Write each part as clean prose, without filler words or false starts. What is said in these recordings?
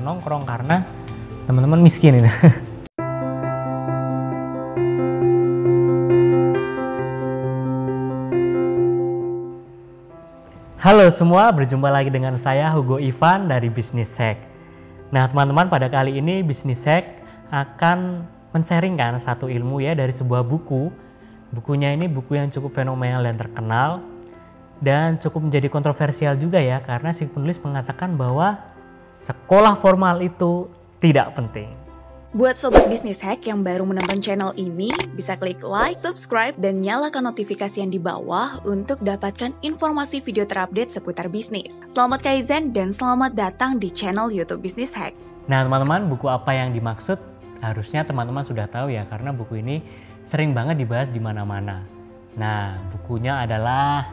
nongkrong karena teman-teman miskin ini. Halo semua, berjumpa lagi dengan saya Hugo Ivan dari Business Hack. Nah teman-teman, pada kali ini Business Hack akan men-sharingkan satu ilmu ya dari sebuah buku. Bukunya ini buku yang cukup fenomenal dan terkenal dan cukup menjadi kontroversial juga ya, karena si penulis mengatakan bahwa sekolah formal itu tidak penting. Buat Sobat Business Hack yang baru menonton channel ini, bisa klik like, subscribe, dan nyalakan notifikasi yang di bawah untuk dapatkan informasi video terupdate seputar bisnis. Selamat Kaizen dan selamat datang di channel YouTube Business Hack. Nah teman-teman, buku apa yang dimaksud? Harusnya teman-teman sudah tahu ya, karena buku ini sering banget dibahas di mana-mana. Nah, bukunya adalah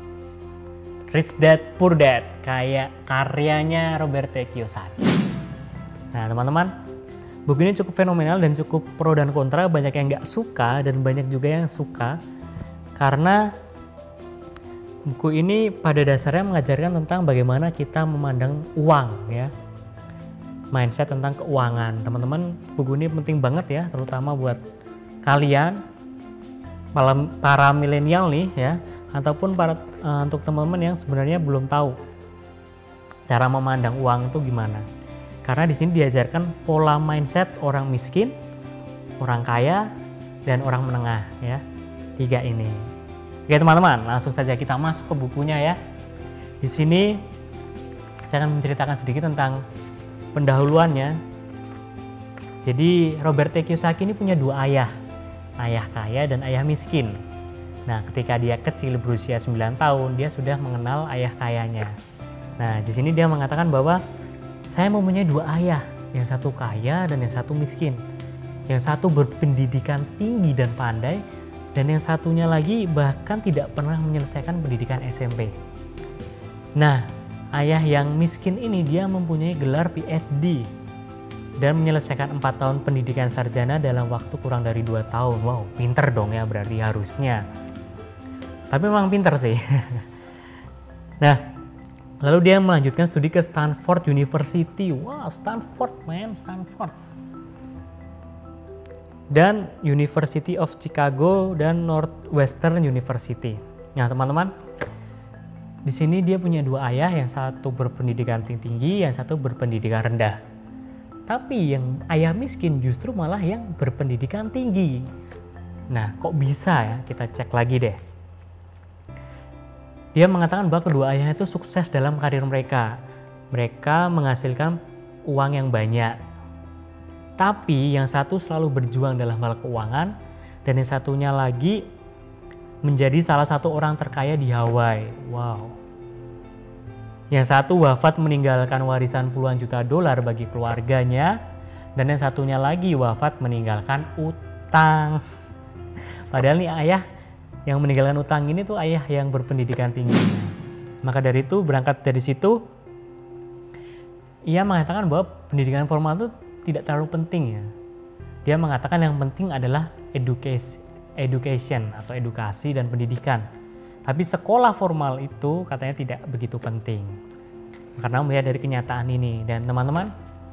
Rich Dad Poor Dad, kayak karyanya Robert Kiyosaki. Nah teman-teman, buku ini cukup fenomenal dan cukup pro dan kontra, banyak yang nggak suka dan banyak juga yang suka. Karena buku ini pada dasarnya mengajarkan tentang bagaimana kita memandang uang ya. Mindset tentang keuangan. Teman-teman, buku ini penting banget ya, terutama buat kalian, para milenial nih ya, ataupun untuk teman-teman yang sebenarnya belum tahu cara memandang uang itu gimana. Karena di sini diajarkan pola mindset orang miskin, orang kaya, dan orang menengah ya. 3 ini. Oke teman-teman, langsung saja kita masuk ke bukunya ya. Di sini saya akan menceritakan sedikit tentang pendahuluannya. Jadi Robert Kiyosaki ini punya 2 ayah. Ayah kaya dan ayah miskin. Nah, ketika dia kecil berusia 9 tahun, dia sudah mengenal ayah kayanya. Nah, di sini dia mengatakan bahwa saya mempunyai 2 ayah, yang satu kaya dan yang satu miskin. Yang satu berpendidikan tinggi dan pandai, dan yang satunya lagi bahkan tidak pernah menyelesaikan pendidikan SMP. Nah, ayah yang miskin ini dia mempunyai gelar PhD dan menyelesaikan 4 tahun pendidikan sarjana dalam waktu kurang dari 2 tahun. Wow, pinter dong ya berarti harusnya. Tapi memang pinter sih. Nah, lalu dia melanjutkan studi ke Stanford University. Wow, Stanford man, Stanford. Dan University of Chicago dan Northwestern University. Nah, teman-teman, di sini dia punya 2 ayah, yang satu berpendidikan tinggi, yang satu berpendidikan rendah. Tapi yang ayah miskin justru malah yang berpendidikan tinggi. Nah, kok bisa ya? Kita cek lagi deh. Dia mengatakan bahwa kedua ayahnya itu sukses dalam karir mereka. Mereka menghasilkan uang yang banyak. Tapi yang satu selalu berjuang dalam hal keuangan, dan yang satunya lagi menjadi salah satu orang terkaya di Hawaii. Wow. Yang satu wafat meninggalkan warisan puluhan juta dolar bagi keluarganya, dan yang satunya lagi wafat meninggalkan utang. Padahal nih ayah yang meninggalkan utang ini tuh ayah yang berpendidikan tinggi. Maka dari itu, berangkat dari situ, ia mengatakan bahwa pendidikan formal itu tidak terlalu penting ya. Dia mengatakan yang penting adalah education atau edukasi dan pendidikan. Tapi sekolah formal itu katanya tidak begitu penting. Karena melihat dari kenyataan ini. Dan teman-teman,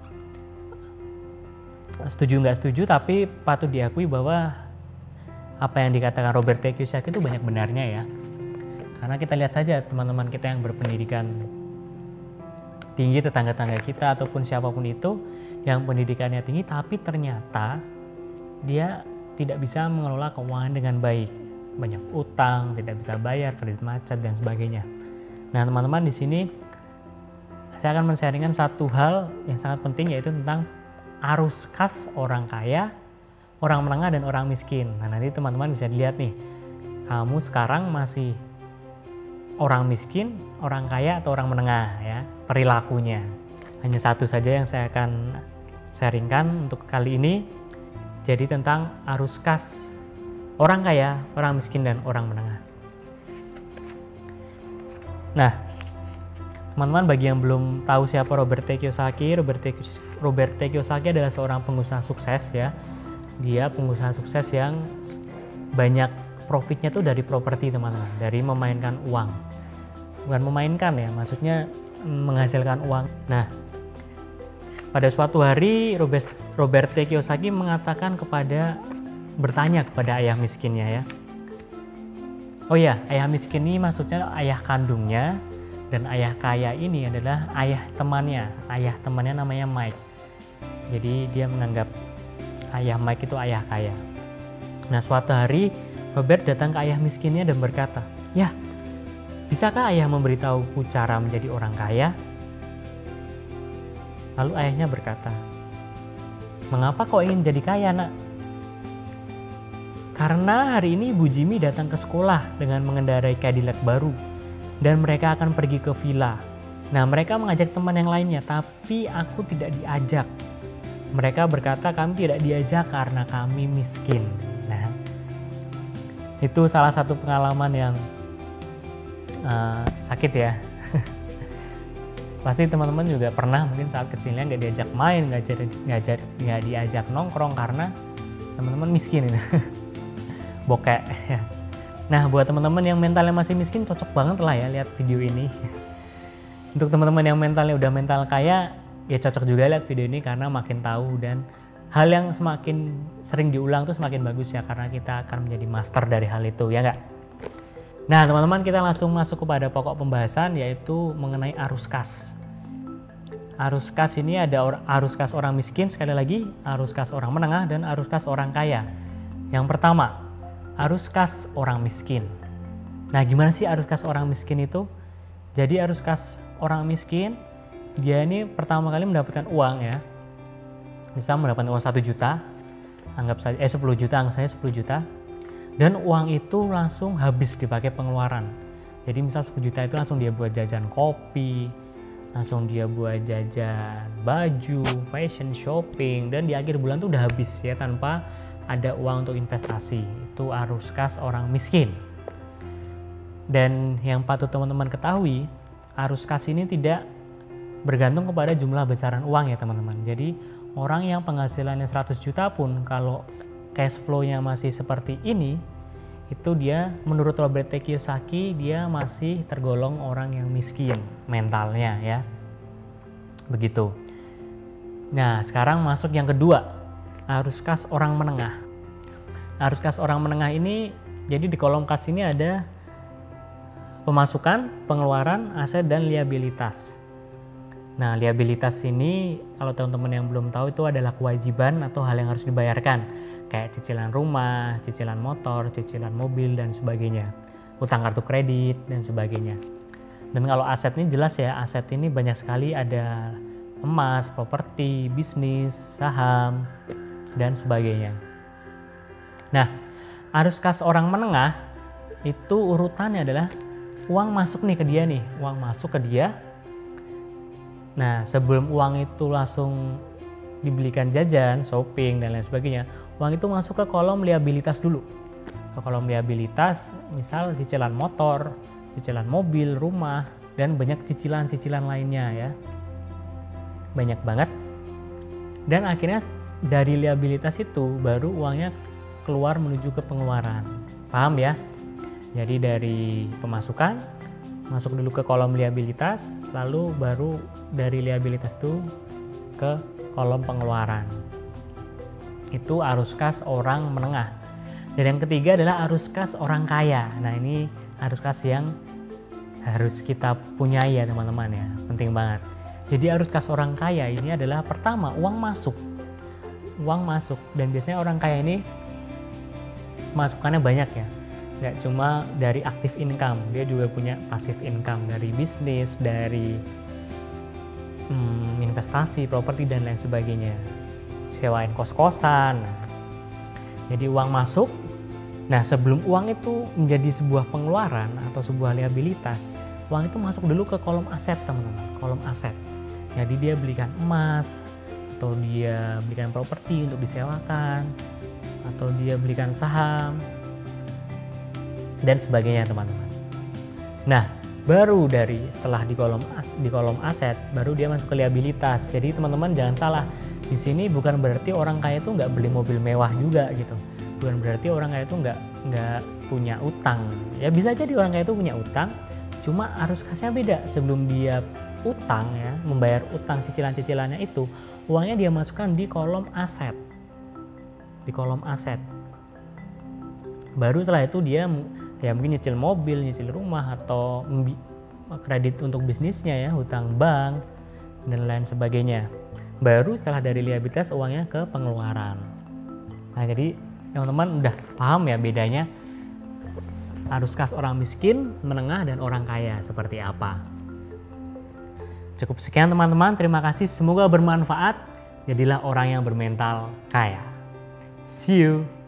setuju nggak setuju, tapi patut diakui bahwa apa yang dikatakan Robert Kiyosaki itu banyak benarnya ya. Karena kita lihat saja teman-teman kita yang berpendidikan tinggi, tetangga-tangga kita ataupun siapapun itu yang pendidikannya tinggi, tapi ternyata dia tidak bisa mengelola keuangan dengan baik. Banyak utang, tidak bisa bayar, kredit macet dan sebagainya. Nah teman-teman, di sini saya akan men-sharingkan satu hal yang sangat penting, yaitu tentang arus kas orang kaya, orang menengah, dan orang miskin. Nah nanti teman-teman bisa dilihat nih, kamu sekarang masih orang miskin, orang kaya, atau orang menengah ya, perilakunya. Hanya satu saja yang saya akan sharingkan untuk kali ini, jadi tentang arus kas orang kaya, orang miskin, dan orang menengah. Nah, teman-teman, bagi yang belum tahu siapa Robert Kiyosaki, Robert Kiyosaki adalah seorang pengusaha sukses ya. Dia pengusaha sukses yang banyak profitnya tuh dari properti, teman-teman, dari memainkan uang. Bukan memainkan ya, maksudnya menghasilkan uang. Nah, Pada suatu hari Robert T. Kiyosaki bertanya kepada ayah miskinnya ya. Oh ya, ayah miskin ini maksudnya ayah kandungnya, dan ayah kaya ini adalah ayah temannya. Ayah temannya namanya Mike. Jadi dia menganggap ayah Mike itu ayah kaya. Nah, suatu hari Robert datang ke ayah miskinnya dan berkata, "Ya, bisakah ayah memberitahuku cara menjadi orang kaya?" Lalu ayahnya berkata, "Mengapa kau ingin jadi kaya, nak?" "Karena hari ini Ibu Jimmy datang ke sekolah dengan mengendarai Cadillac baru dan mereka akan pergi ke villa. Nah, mereka mengajak teman yang lainnya, tapi aku tidak diajak. Mereka berkata kami tidak diajak karena kami miskin." Nah, itu salah satu pengalaman yang sakit ya. Pasti teman-teman juga pernah mungkin saat kecilnya nggak diajak main, nggak diajak nongkrong karena teman-teman miskin. Bokek. Nah, buat teman-teman yang mentalnya masih miskin, cocok banget lah ya lihat video ini. Untuk teman-teman yang mentalnya udah mental kaya, ya cocok juga lihat video ini karena makin tahu, dan hal yang semakin sering diulang tuh semakin bagus ya, karena kita akan menjadi master dari hal itu, ya nggak? Nah, teman-teman, kita langsung masuk kepada pokok pembahasan, yaitu mengenai arus kas. Arus kas ini ada arus kas orang miskin, sekali lagi, arus kas orang menengah, dan arus kas orang kaya. Yang pertama, arus kas orang miskin. Nah, gimana sih arus kas orang miskin itu? Jadi arus kas orang miskin, dia ini pertama kali mendapatkan uang ya. Misal mendapatkan uang 1 juta, anggap saja 10 juta, anggap saja 10 juta. Dan uang itu langsung habis dipakai pengeluaran. Jadi misal 10 juta itu langsung dia buat jajan kopi, langsung dia buat jajan baju, fashion, shopping, dan di akhir bulan tuh udah habis ya tanpa ada uang untuk investasi. Itu arus kas orang miskin. Dan yang patut teman-teman ketahui, arus kas ini tidak bergantung kepada jumlah besaran uang ya teman-teman. Jadi orang yang penghasilannya 100 juta pun kalau cash flow-nya masih seperti ini, itu dia menurut Robert T. Kiyosaki dia masih tergolong orang yang miskin mentalnya ya. Begitu. Nah, sekarang masuk yang kedua, arus kas orang menengah. Arus kas orang menengah ini, jadi di kolom kas ini ada pemasukan, pengeluaran, aset, dan liabilitas. Nah, liabilitas ini kalau teman-teman yang belum tahu itu adalah kewajiban atau hal yang harus dibayarkan. Kayak cicilan rumah, cicilan motor, cicilan mobil, dan sebagainya. Utang kartu kredit, dan sebagainya. Dan kalau aset ini jelas ya, aset ini banyak sekali, ada emas, properti, bisnis, saham, dan sebagainya. Nah, arus kas orang menengah itu urutannya adalah uang masuk nih ke dia nih, uang masuk ke dia. Nah, sebelum uang itu langsung dibelikan jajan, shopping, dan lain sebagainya, uang itu masuk ke kolom liabilitas dulu. Ke kolom liabilitas, misal cicilan motor, cicilan mobil, rumah, dan banyak cicilan-cicilan lainnya ya. Banyak banget. Dan akhirnya dari liabilitas itu baru uangnya keluar menuju ke pengeluaran. Paham ya? Jadi dari pemasukan, masuk dulu ke kolom liabilitas, lalu baru dari liabilitas itu ke kolom pengeluaran. Itu arus kas orang menengah. Dan yang ketiga adalah arus kas orang kaya. Nah, ini arus kas yang harus kita punyai ya teman-teman ya, penting banget. Jadi arus kas orang kaya ini adalah pertama uang masuk. Uang masuk, dan biasanya orang kaya ini masukannya banyak ya. Nggak cuma dari active income, dia juga punya passive income dari bisnis, dari investasi, properti, dan lain sebagainya. Sewain kos-kosan. Jadi uang masuk. Nah, sebelum uang itu menjadi sebuah pengeluaran atau sebuah liabilitas, uang itu masuk dulu ke kolom aset teman-teman, kolom aset. Jadi dia belikan emas, atau dia belikan properti untuk disewakan, atau dia belikan saham, dan sebagainya teman-teman. Nah, baru setelah di kolom aset, baru dia masuk ke liabilitas. Jadi teman-teman jangan salah, di sini bukan berarti orang kaya itu nggak beli mobil mewah juga gitu. Bukan berarti orang kaya itu nggak punya utang. Ya bisa jadi orang kaya itu punya utang, cuma arus kasnya beda. Sebelum dia utang ya, membayar utang cicilan-cicilannya itu, uangnya dia masukkan di kolom aset. Di kolom aset. Baru setelah itu dia ya mungkin nyicil mobil, nyicil rumah, atau kredit untuk bisnisnya ya, hutang bank dan lain sebagainya. Baru setelah dari liabilitas uangnya ke pengeluaran. Nah, jadi teman-teman udah paham ya bedanya arus kas orang miskin, menengah, dan orang kaya seperti apa. Cukup sekian teman-teman, terima kasih, semoga bermanfaat. Jadilah orang yang bermental kaya. See you.